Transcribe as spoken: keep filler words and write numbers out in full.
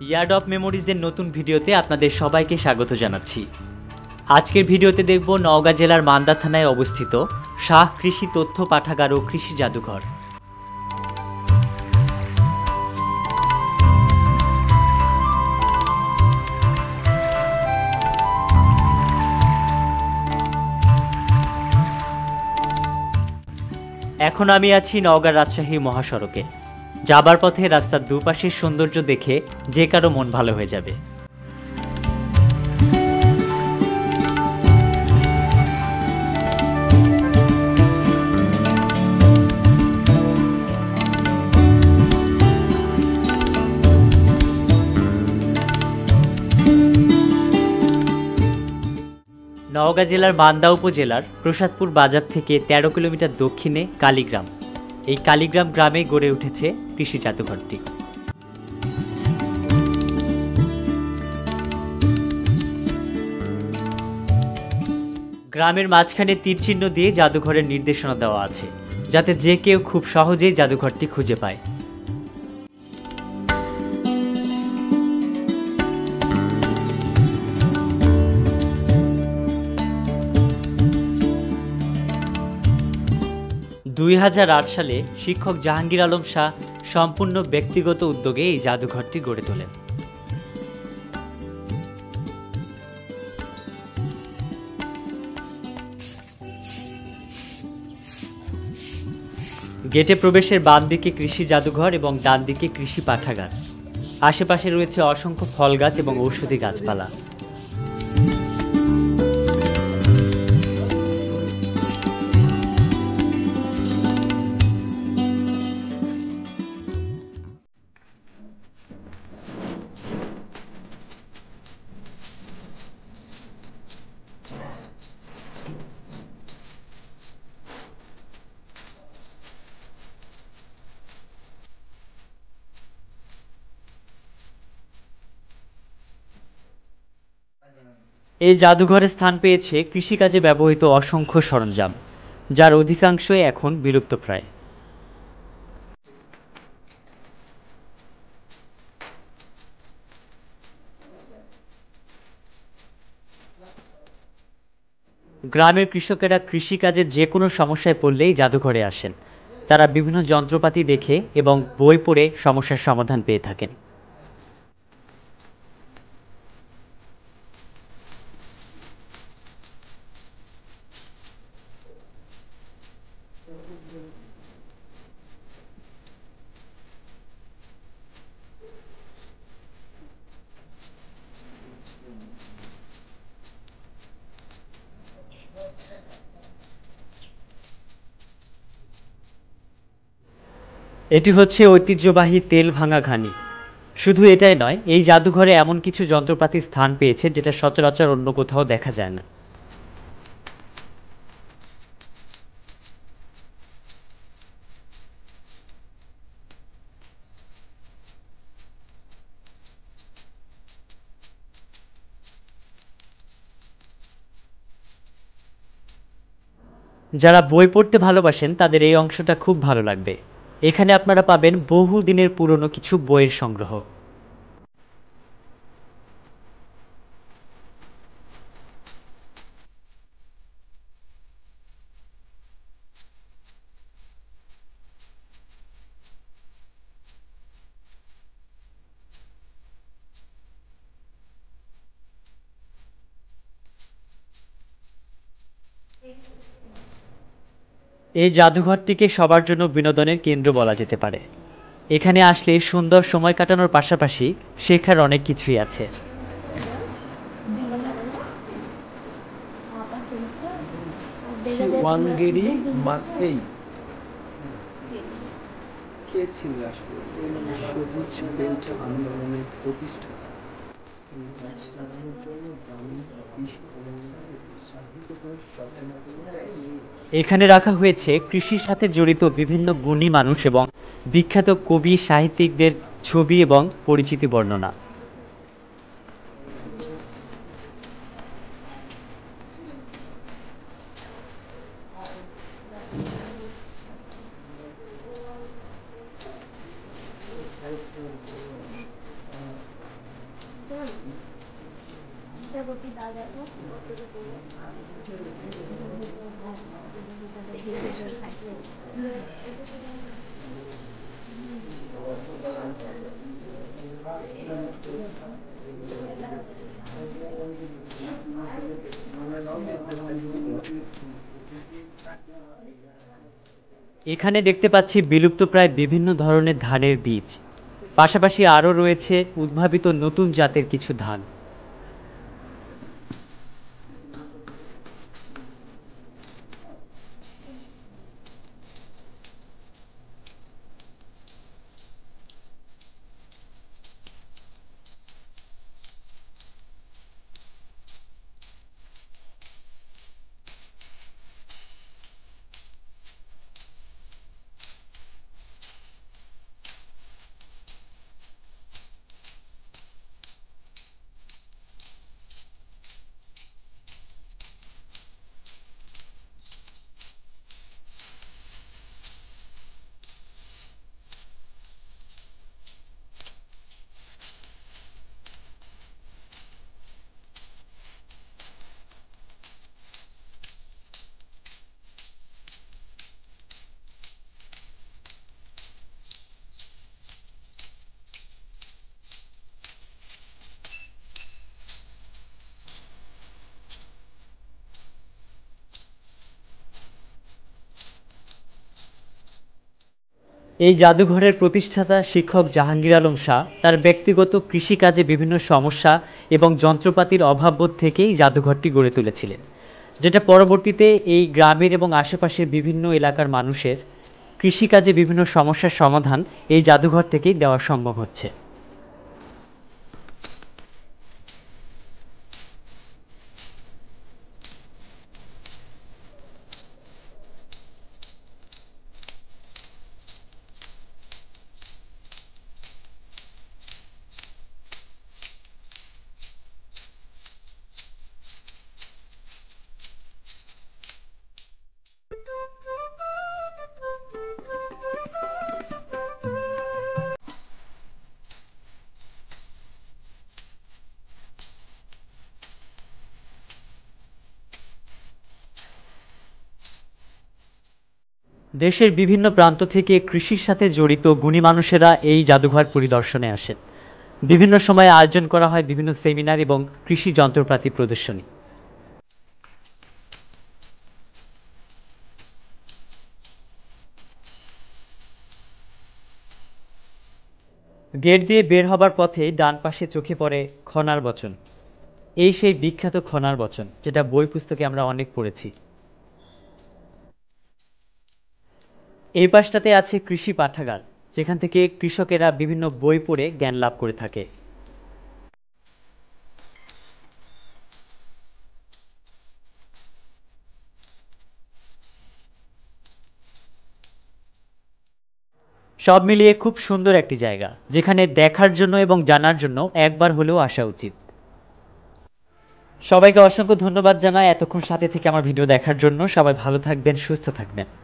Yard of মেমোরিজের নতুন ভিডিওতে আপনাদের সবাইকে স্বাগত জানাচ্ছি। আজকের ভিডিওতে দেখব নওগাঁ জেলার মান্দা থানায় অবস্থিত শাহ কৃষি তথ্য পাঠাগার ও কৃষি জাদুঘর। এখন আমি আছি নওগাঁ রাজশাহী মহাসড়কে। যাবার পথে রাস্তার দুপাশের সৌন্দর্য দেখে যে কারো মন ভালো হয়ে যাবে। নওগাঁ জেলার মান্দা উপজেলার প্রসাদপুর বাজার থেকে তেরো কিলোমিটার দক্ষিণে কালীগ্রাম। এই কালীগ্রাম গ্রামে গড়ে উঠেছে কৃষি জাদুঘরটি। গ্রামের মাঝখানে তীরচিহ্ন দিয়ে জাদুঘরের নির্দেশনা দেওয়া আছে, যাতে যে কেউ খুব সহজেই জাদুঘরটি খুঁজে পায়। দুই হাজার আট সালে শিক্ষক জাহাঙ্গীর আলম শাহ সম্পূর্ণ ব্যক্তিগত উদ্যোগে এই জাদুঘরটি গড়ে তোলেন। গেটে প্রবেশের বাম দিকে কৃষি জাদুঘর এবং ডান দিকে কৃষি পাঠাগার। আশেপাশে রয়েছে অসংখ্য ফল গাছ এবং ঔষধি গাছপালা। এই জাদুঘরে স্থান পেয়েছে কৃষিকাজে ব্যবহৃত অসংখ্য সরঞ্জাম, যার অধিকাংশই এখন বিলুপ্তপ্রায়। গ্রামের কৃষকেরা কৃষিকাজে যে কোনো সমস্যায় পড়লেই জাদুঘরে আসেন। তারা বিভিন্ন যন্ত্রপাতি দেখে এবং বই পড়ে সমস্যার সমাধান পেয়ে থাকেন। এটি হচ্ছে ঐতিহ্যবাহী তেল ভাঙা ঘানি। শুধু এটাই নয়, এই জাদুঘরে এমন কিছু যন্ত্রপাতি স্থান পেয়েছে যেটা সচরাচর অন্য কোথাও দেখা যায় না। যারা বই পড়তে ভালোবাসেন তাদের এই অংশটা খুব ভালো লাগবে। এখানে আপনারা পাবেন বহু দিনের পুরনো কিছু বইয়ের সংগ্রহ। এই জাদুঘরটিকে সবার জন্য বিনোদনের কেন্দ্র বলা যেতে পারে। এখানে আসলে সুন্দর সময় কাটানোর পাশাপাশি শেখার অনেক কিছুই আছে। কে ছিল আসলে সবুজ বেল্ট আন্দোলনের প্রতিষ্ঠাতা? এখানে রাখা হয়েছে কৃষির সাথে জড়িত বিভিন্ন গুণী মানুষ এবং বিখ্যাত কবি সাহিত্যিকদের ছবি এবং পরিচিতি বর্ণনা। এখানে দেখতে পাচ্ছি বিলুপ্তপ্রায় বিভিন্ন ধরনের ধানের বীজ, পাশাপাশি আরও রয়েছে উদ্ভাবিত নতুন জাতের কিছু ধান। এই জাদুঘরের প্রতিষ্ঠাতা শিক্ষক জাহাঙ্গীর আলম শাহ তার ব্যক্তিগত কৃষিকাজে বিভিন্ন সমস্যা এবং যন্ত্রপাতির অভাববোধ থেকেই জাদুঘরটি গড়ে তুলেছিলেন, যেটা পরবর্তীতে এই গ্রামের এবং আশেপাশের বিভিন্ন এলাকার মানুষের কৃষিকাজে বিভিন্ন সমস্যার সমাধান এই জাদুঘর থেকেই দেওয়া সম্ভব হচ্ছে। দেশের বিভিন্ন প্রান্ত থেকে কৃষির সাথে জড়িত গুণী মানুষেরা এই জাদুঘর পরিদর্শনে আসেন। বিভিন্ন সময়ে আয়োজন করা হয় বিভিন্ন সেমিনার এবং কৃষি যন্ত্রপাতি প্রদর্শনী। গেট দিয়ে বের হবার পথে ডান পাশে চোখে পড়ে খনার বচন। এই সেই বিখ্যাত খনার বচন, যেটা বই পুস্তকে আমরা অনেক পড়েছি। এই পাশটাতে আছে কৃষি পাঠাগার, যেখান থেকে কৃষকেরা বিভিন্ন বই পড়ে জ্ঞান লাভ করে থাকে। সব মিলিয়ে খুব সুন্দর একটি জায়গা, যেখানে দেখার জন্য এবং জানার জন্য একবার হলেও আসা উচিত। সবাইকে অসংখ্য ধন্যবাদ জানাই এতক্ষণ সাথে থেকে আমার ভিডিও দেখার জন্য। সবাই ভালো থাকবেন, সুস্থ থাকবেন।